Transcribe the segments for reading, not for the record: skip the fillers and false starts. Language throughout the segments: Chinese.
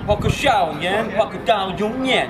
跑个少年，跑个到永远。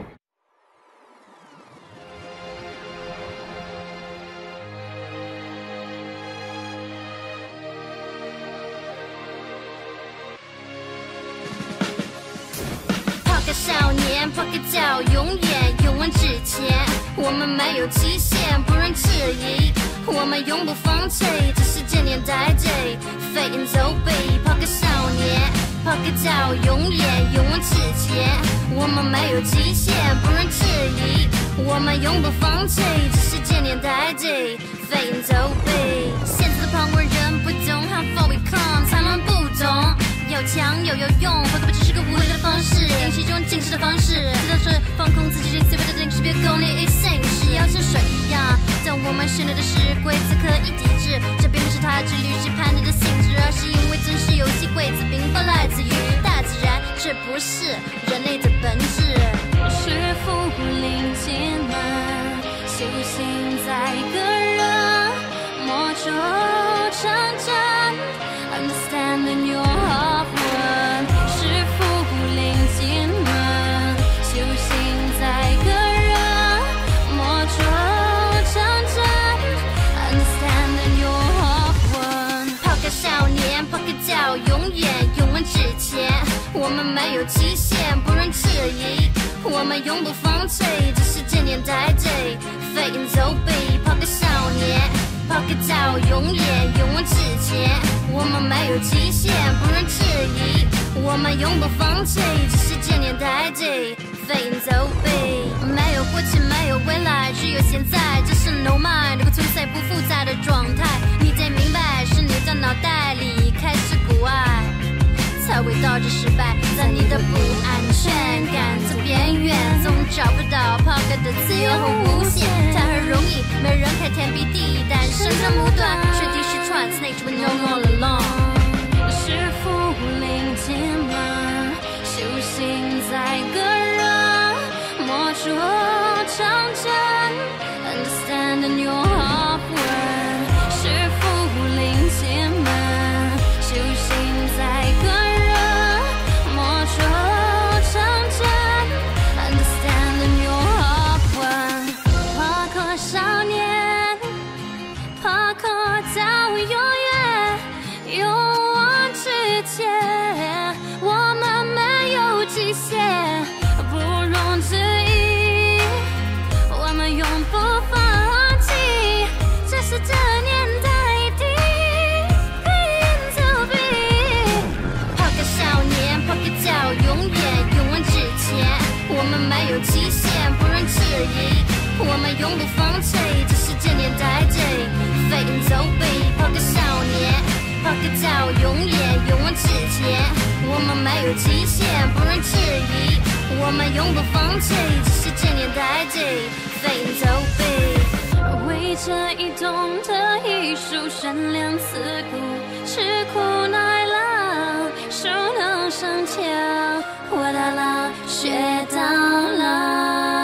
跑个少年，跑个到永远，勇往直前。我们没有极限，不容置疑。我们永不放弃，这世界年代对，飞檐走壁。跑个少年，跑个到永远，勇往直前。我们没有极限，不容置疑。我们永不放弃，这世界年代对，飞檐走壁。现在的旁观人不懂 how far we come， 他们不懂。要强又有用，跑个不只是个无聊的方式，练习一种精神的方式。知道是放空自己，随便的定识别功利一心，是要像水一样。但我们训练的是规则可以抵制，这并不是它之旅是叛逆的性质，而是因为真实游戏规则并不来自于大自然，这不是人类的本质。是福临艰难，修行在个人，莫愁成真。Understanding your heart one， 是福临艰难，修行在个人，莫愁成真。Understanding your heart one， 跑个少年，跑个到永远，勇往直前。我们没有极限，不容置疑。我们永不放弃，这世界年代对，飞檐走壁。跑个少年，跑个到永远，勇往直前。我们没有极限，不容置疑。我们永不放弃，这世界年代对，飞檐走壁。没有过去，没有未来，只有现在。这是 no mind， 这个存在不复杂的状态。你得明白，是你的脑袋里开始古爱，才会导致失败。在你的不安全感走边缘，总找不到跑个的自由和无限。它很容易，没人开天辟地，但生长不断，水滴石穿 ，Snake will no more alone。是福临艰难，修行在个人，莫愁成真。Understanding your heart one， 是福临艰难，修行在个人，莫愁成真。Understanding your heart one， 跑个少年，跑个到永远，勇往直前。我们没有极限，不容置疑。我们永不放弃，这是这年代的飞檐走壁。跑个少年，跑个到永远，勇往直前。我们没有极限，不容置疑。我们永不放弃，这世界年代对，飞檐走壁。跑个少年，跑个到永远，勇往直前。我们没有极限，不容置疑。我们永不放弃，这世界年代对，飞檐走壁。为这一动的艺术，善良刺骨，吃苦耐劳，熟能生巧，活到老，学到老。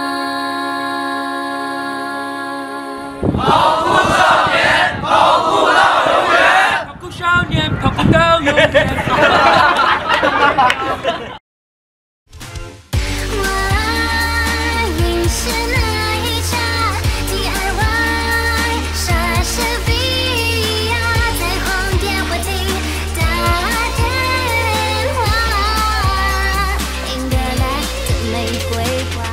跑酷少年，跑酷到永远。跑酷少年，跑酷到永远。 我爱你是那一场 DIY， 莎士比亚在黄电话亭打电话，英格兰的玫瑰花。